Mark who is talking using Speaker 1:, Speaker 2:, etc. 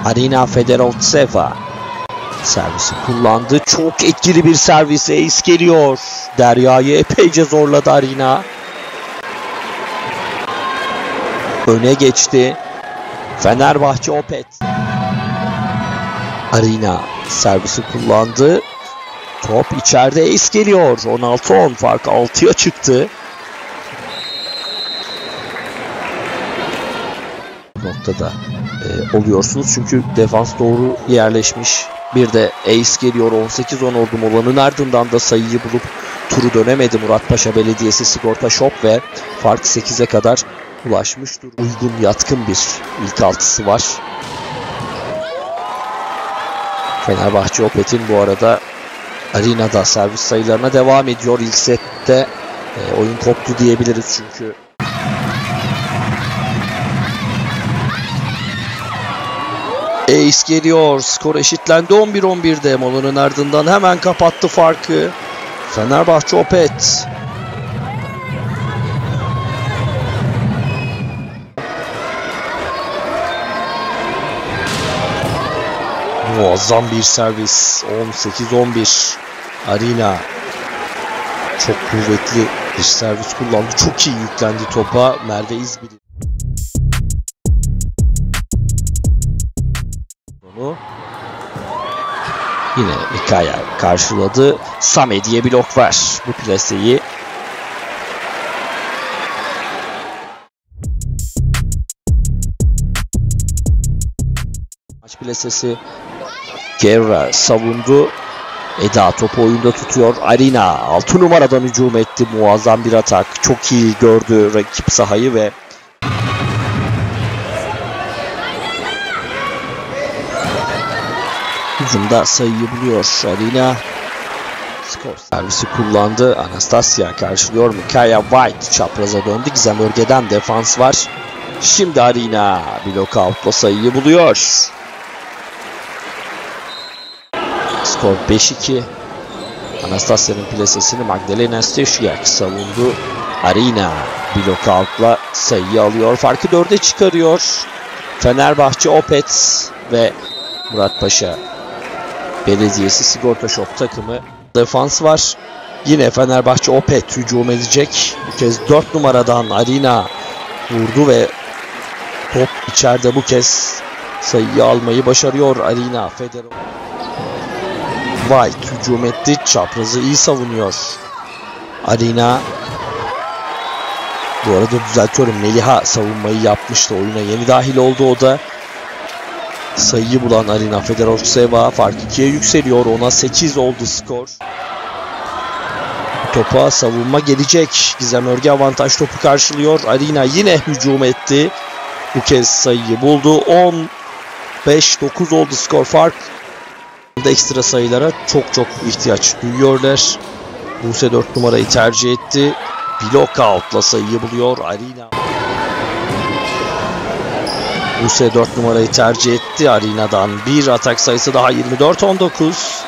Speaker 1: Arina Fedorceva servisi kullandı. Çok etkili bir servis. Ace geliyor. Derya'yı epeyce zorladı Arina. Öne geçti. Fenerbahçe Opet. Arina servisi kullandı. Top içeride, Ace geliyor. 16-10 fark 6'ya çıktı. Noktada oluyorsunuz çünkü defans doğru yerleşmiş. Bir de Ace geliyor. 18-10 oldu molanın ardından da sayıyı bulup turu dönemedi Muratpaşa Belediyesi Sigorta Shop ve fark 8'e kadar ulaşmıştır. Uygun, yatkın bir ilk altısı var. Fenerbahçe Opet'in bu arada Arina'da servis sayılarına devam ediyor. İlk sette oyun koptu diyebiliriz çünkü. Ace geliyor. Skor eşitlendi 11-11'de. Molanın ardından hemen kapattı farkı Fenerbahçe Opet. Muazzam bir servis. 18-11. Arina çok kuvvetli bir servis kullandı. Çok iyi yüklendi topa. Merve İzmir. Yine Mikaya karşıladı. Samedi'ye blok var. Bu plaseyi maç plasesi Guerra savundu. Eda topu oyunda tutuyor. Arina 6 numaradan hücum etti. Muazzam bir atak. Çok iyi gördü rakip sahayı ve hücumda sayıyı buluyor. Arina skor servisi kullandı. Anastasia karşılıyor. Mikaya White çapraza döndü. Gizem Örge'den defans var. Şimdi Arina blok out'la sayıyı buluyor. Skor 5-2. Anastasia'nın plasesini Magdalena Stesiak savundu. Arina blok out'la sayıyı alıyor. Farkı 4'e çıkarıyor. Fenerbahçe Opet ve Muratpaşa Belediyesi Sigorta Shop takımı. Defans var. Yine Fenerbahçe Opet hücum edecek. Bu kez 4 numaradan Arina vurdu ve top içeride, bu kez sayıyı almayı başarıyor Arina Fedorceva. White hücum etti. Çaprazı iyi savunuyor. Arina, bu arada düzeltiyorum, Meliha savunmayı yapmıştı. Oyuna yeni dahil oldu o da. Sayıyı bulan Arina Fedorceva fark 2'ye yükseliyor. 10'a 8 oldu skor. Topa savunma gelecek. Gizem Örge avantaj topu karşılıyor. Arina yine hücum etti. Bu kez sayıyı buldu. 15-9 oldu skor fark. Ekstra sayılara çok ihtiyaç duyuyorlar. Buse 4 numarayı tercih etti. Block out'la sayıyı buluyor Arina. Buse 4 numarayı tercih etti. Arina'dan bir atak sayısı daha. 24-19.